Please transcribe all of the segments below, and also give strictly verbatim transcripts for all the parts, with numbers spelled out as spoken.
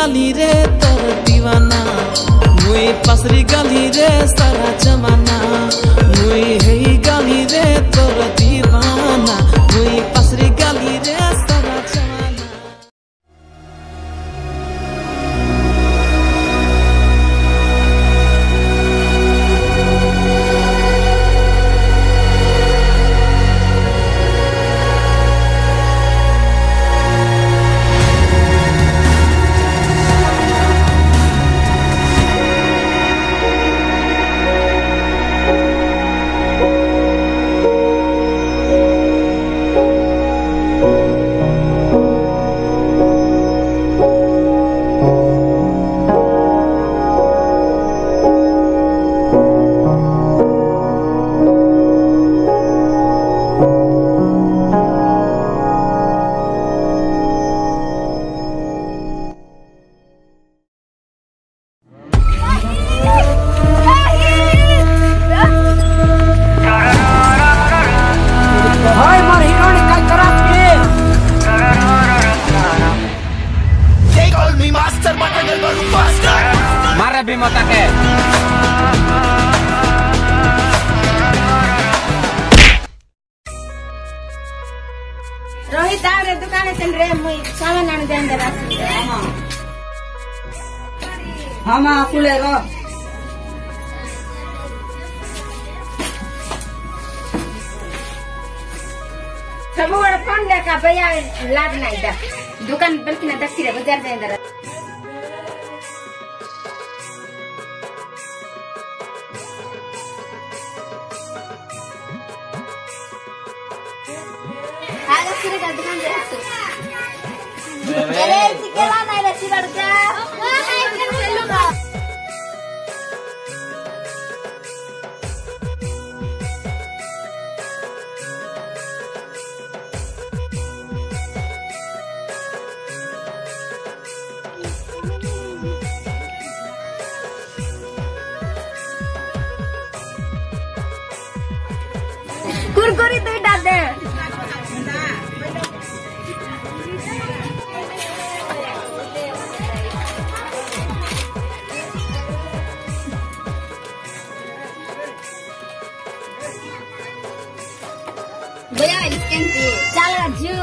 गली रे तोर दीवाना मुई पसरी गली रे सारा जमाना मुई है गली रे तोर दीवाना मुई पसरी गली रे सारा जमाना। Marah Bimo take. रोहित आरे दुकान चल रे मुई सामान आने जान दे रास्ते हां हां मां कुले रो सब बड़ फोन देखा भैया लाग नहीं दा दुकान बल्कि ना दक्षिण बाजार दे अंदर आगे फिर का दुकान दे रखो अरे चिकेला नहीं रे चिड़का हां है चलो का कुरकुरी तो डाल दे भैया स्कैन पे चल राजू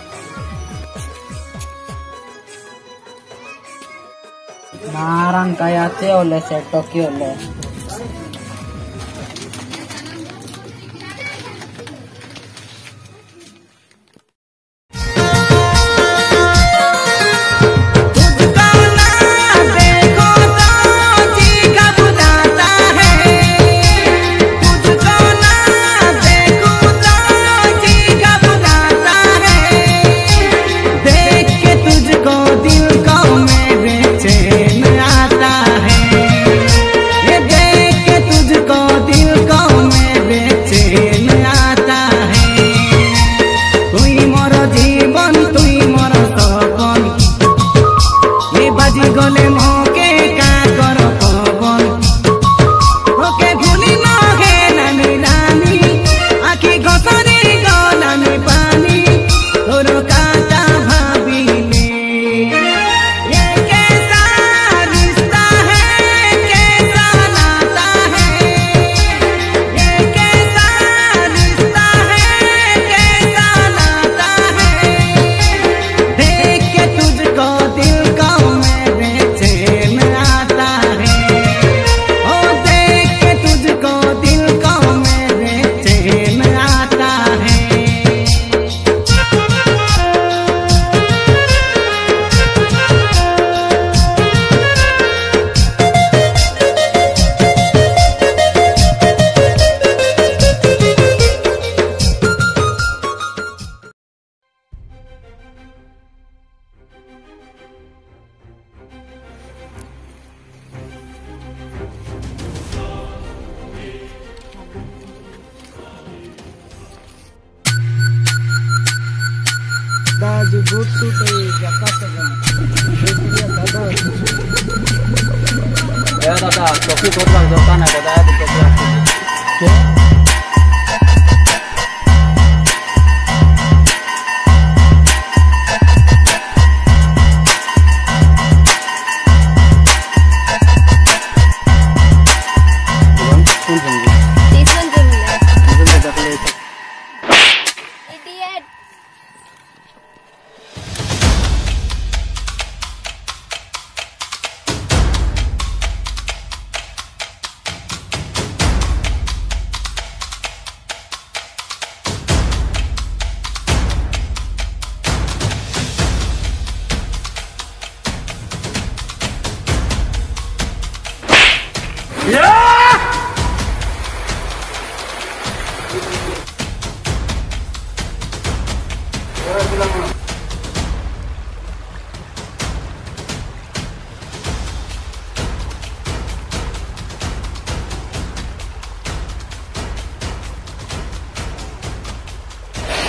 नारायण कायाचे ओले से टोक्यो ले दाजू बूट सूट है जक्का सगा दादा ए दादा टोपी टोपा दुकान है दादा टोपी क्या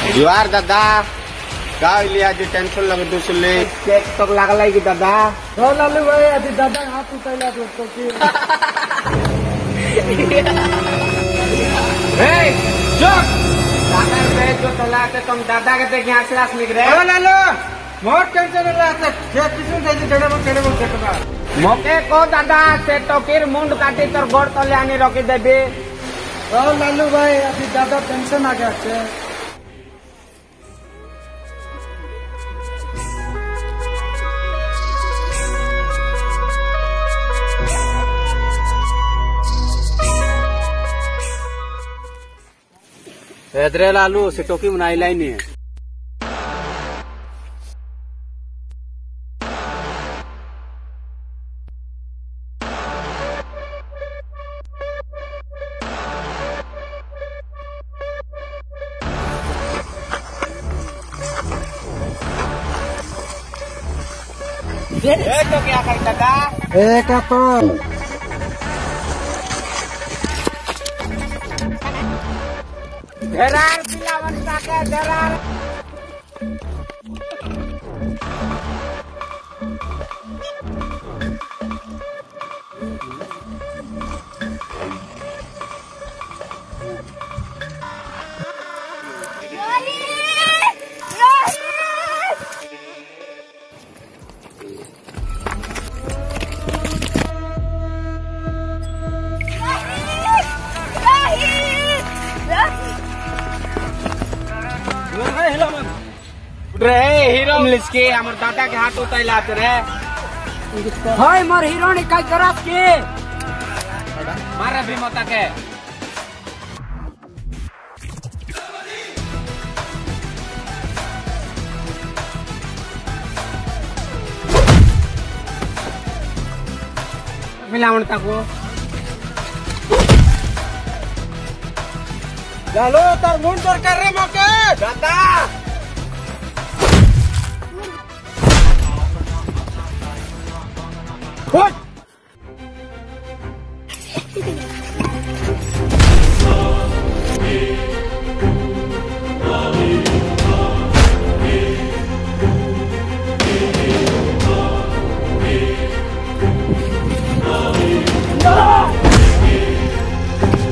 जुआर दादा गाव लिया जी टेंशन लगे दुसले चेक तो लागला की दादा हो लालू भाई अभी दादा हाथ उठाइला तो तो की हे चुप दादा पे जो तला के तुम दादा के देख यहां क्लास निक रहे हो लालू मोट टेंशन रहता है किसी दे जड़े में तेरे में देखबा मोके को दादा से तो फिर मुंड काटी तोर गोड़ तले आनी रोकी देबी हो लालू भाई अभी दादा टेंशन आ गया है हेदरे लालू से टोकी बनाई लाई नहीं है ए तो क्या कर दादा एक तो धरार पिलावन का धरार रे हीरो मिलिस के हमर दादा के हाथ उताइला रे हाय मोर हीरो ने काय करत के मारे भी मता के मिलावन ताको चलो तार मुंड पर कर रे मौके दादा फुट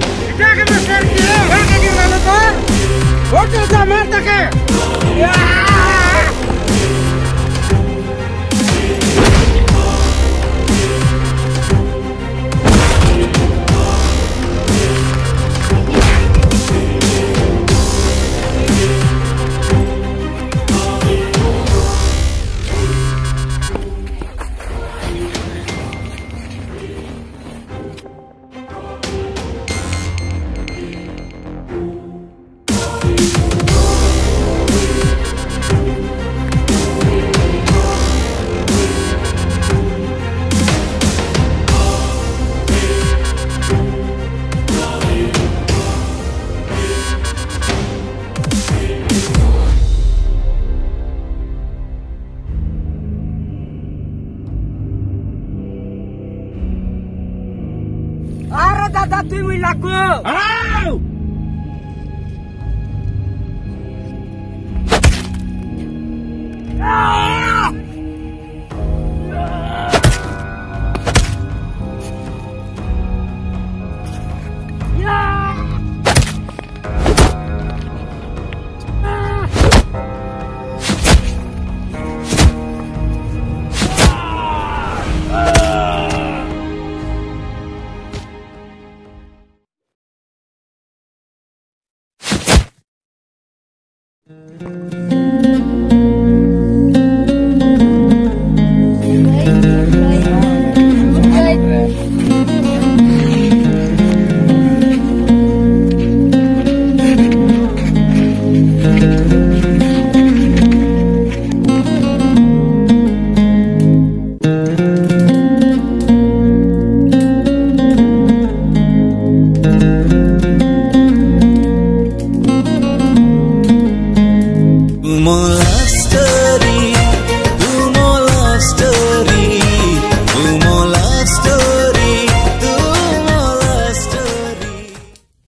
मार तक